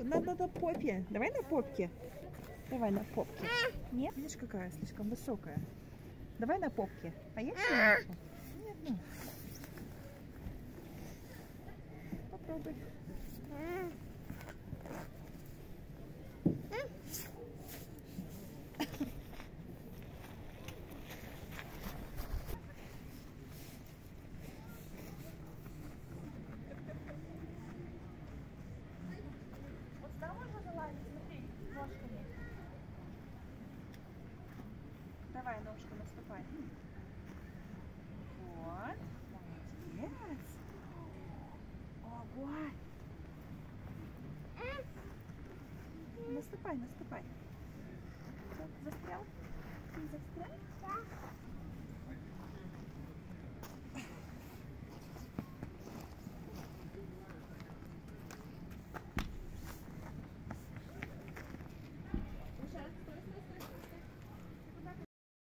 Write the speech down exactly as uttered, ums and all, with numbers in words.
надо на попе. Давай на попке. Давай на попке. Нет? Видишь, какая слишком высокая. Давай на попке. Поехали? Нет, ну. Попробуй. Вот сюда можно залазить, смотри, ножками. Давай, ножку наступай. Вот. Молодец. Ого. Наступай, наступай. Застрял? Ты застрял? Да.